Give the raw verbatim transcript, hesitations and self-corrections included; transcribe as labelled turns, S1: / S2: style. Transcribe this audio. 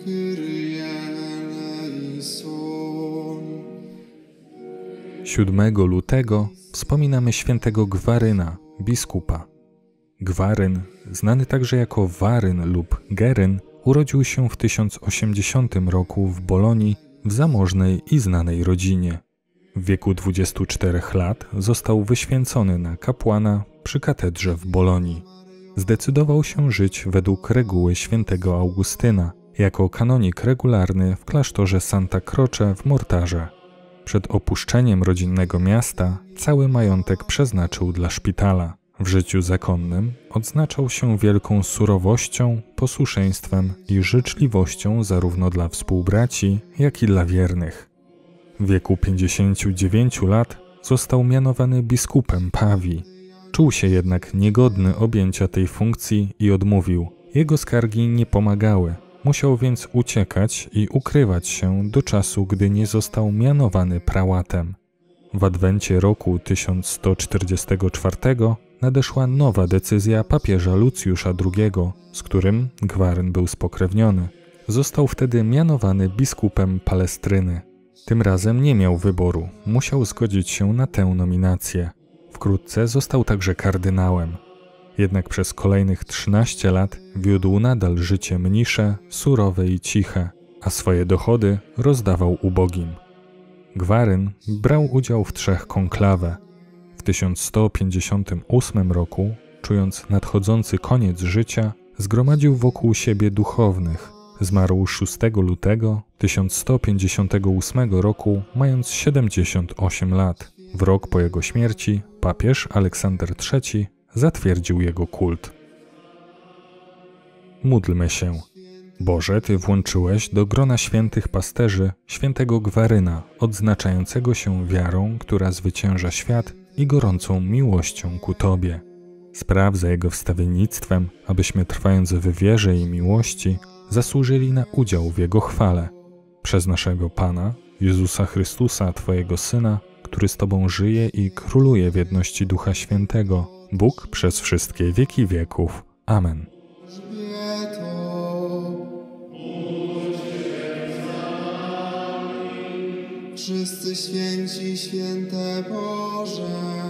S1: siódmego lutego wspominamy świętego Gwaryna, biskupa. Gwaryn, znany także jako Waryn lub Geryn, urodził się w tysiąc osiemdziesiątym roku w Bolonii w zamożnej i znanej rodzinie. W wieku dwudziestu czterech lat został wyświęcony na kapłana przy katedrze w Bolonii. Zdecydował się żyć według reguły świętego Augustyna, jako kanonik regularny w klasztorze Santa Croce w Mortarze. Przed opuszczeniem rodzinnego miasta cały majątek przeznaczył dla szpitala. W życiu zakonnym odznaczał się wielką surowością, posłuszeństwem i życzliwością zarówno dla współbraci, jak i dla wiernych. W wieku pięćdziesięciu dziewięciu lat został mianowany biskupem Pawii. Czuł się jednak niegodny objęcia tej funkcji i odmówił. Jego skargi nie pomagały. Musiał więc uciekać i ukrywać się do czasu, gdy nie został mianowany prałatem. W adwencie roku tysiąc sto czterdziestego czwartego nadeszła nowa decyzja papieża Lucjusza drugiego, z którym Gwaryn był spokrewniony. Został wtedy mianowany biskupem Palestryny. Tym razem nie miał wyboru, musiał zgodzić się na tę nominację. Wkrótce został także kardynałem. Jednak przez kolejnych trzynaście lat wiódł nadal życie mnisze, surowe i ciche, a swoje dochody rozdawał ubogim. Gwaryn brał udział w trzech konklawe. W tysiąc sto pięćdziesiątym ósmym roku, czując nadchodzący koniec życia, zgromadził wokół siebie duchownych. Zmarł szóstego lutego tysiąc sto pięćdziesiątego ósmego roku, mając siedemdziesiąt osiem lat. W rok po jego śmierci papież Aleksander trzeci zatwierdził jego kult. Módlmy się. Boże, Ty włączyłeś do grona świętych pasterzy świętego Gwaryna, odznaczającego się wiarą, która zwycięża świat i gorącą miłością ku Tobie. Spraw za jego wstawiennictwem, abyśmy trwając w wierze i miłości zasłużyli na udział w Jego chwale. Przez naszego Pana, Jezusa Chrystusa, Twojego Syna, który z Tobą żyje i króluje w jedności Ducha Świętego, Bóg przez wszystkie wieki wieków. Amen.
S2: Wszyscy święci, święte Boże.